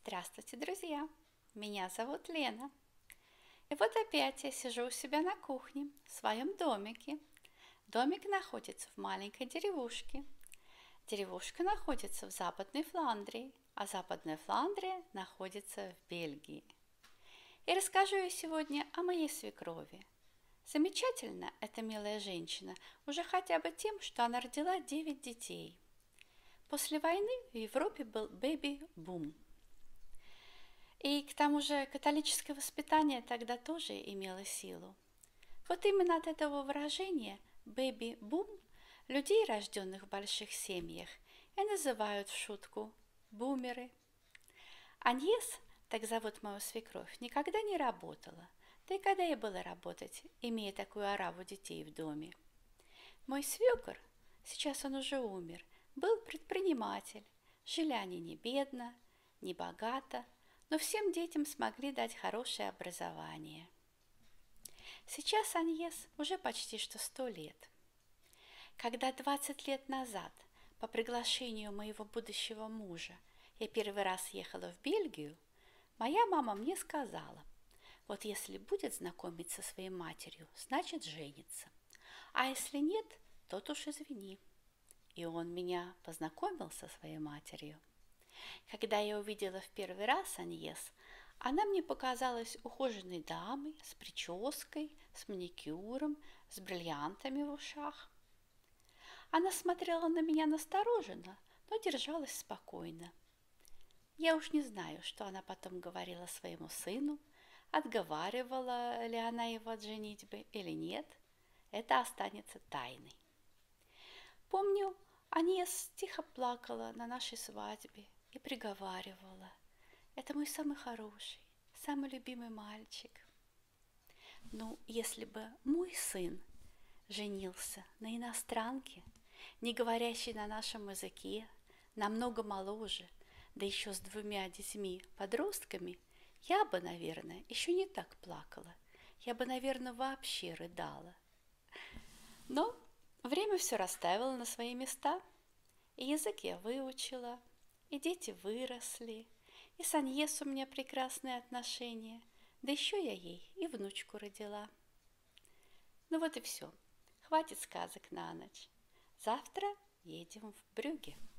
Здравствуйте, друзья! Меня зовут Лена. И вот опять я сижу у себя на кухне, в своем домике. Домик находится в маленькой деревушке. Деревушка находится в Западной Фландрии, а Западная Фландрия находится в Бельгии. И расскажу я сегодня о моей свекрови. Замечательно эта милая женщина уже хотя бы тем, что она родила 9 детей. После войны в Европе был бэби-бум. И к тому же католическое воспитание тогда тоже имело силу. Вот именно от этого выражения «бэби-бум» людей, рожденных в больших семьях, и называют в шутку «бумеры». Аньес, так зовут мою свекровь, никогда не работала. Да и когда ей было работать, имея такую ораву детей в доме? Мой свекор, сейчас он уже умер, был предприниматель. Жили они не бедно, не богато, но всем детям смогли дать хорошее образование. Сейчас Аньес уже почти что 100 лет. Когда 20 лет назад, по приглашению моего будущего мужа, я первый раз ехала в Бельгию, моя мама мне сказала: вот если будет знакомиться со своей матерью, значит женится, а если нет, тот уж извини. И он меня познакомил со своей матерью. Когда я увидела в первый раз Аньес, она мне показалась ухоженной дамой, с прической, с маникюром, с бриллиантами в ушах. Она смотрела на меня настороженно, но держалась спокойно. Я уж не знаю, что она потом говорила своему сыну, отговаривала ли она его от женитьбы или нет, это останется тайной. Помню, Аньес тихо плакала на нашей свадьбе и приговаривала: это мой самый хороший, самый любимый мальчик. Ну, если бы мой сын женился на иностранке, не говорящей на нашем языке, намного моложе, да еще с 2 детьми, подростками, я бы, наверное, еще не так плакала. Я бы, наверное, вообще рыдала. Но время все расставило на свои места, и язык я выучила, и дети выросли, и с Аньес у меня прекрасные отношения, да еще я ей и внучку родила. Ну вот и все, хватит сказок на ночь. Завтра едем в Брюгге.